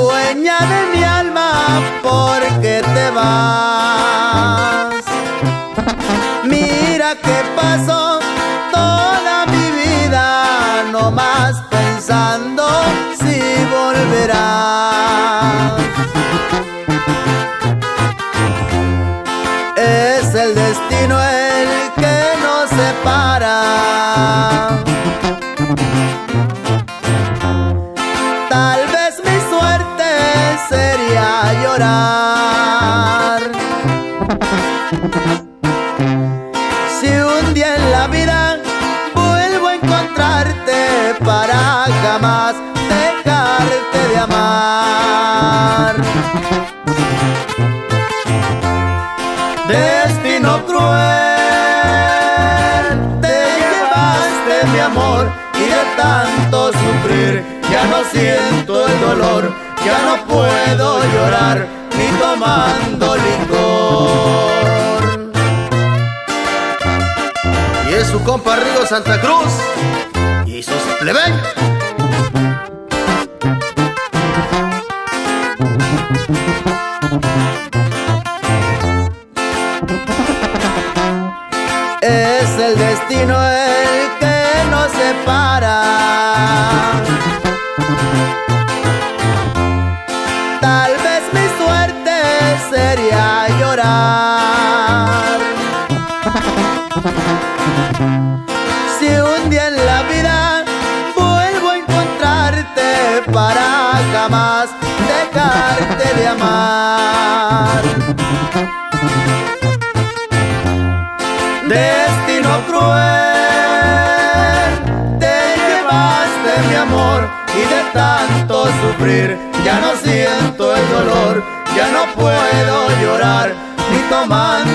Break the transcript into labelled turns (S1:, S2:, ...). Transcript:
S1: dueña de mi alma, ¿por qué te vas? Mira que paso toda mi vida nomás pensando si volverás. Es el destino el que nos separa. Tal vez mi suerte sería llorar. Si un día en la vida vuelvo a encontrarte para jamás dejarte de amar. Destino cruel, te llevaste mi amor y de tanto sufrir ya no siento el dolor, ya no puedo llorar ni tomando licor. Y es su compa Rigo Santa Cruz y sus plebeyos. Es el destino el que nos separa. Tal vez mi suerte sería llorar. Si un día en la vida vuelvo a encontrarte para jamás dejarte de amar. Destino cruel, te llevaste mi amor y de tanto sufrir ya no siento el dolor, ya no puedo llorar ni tomar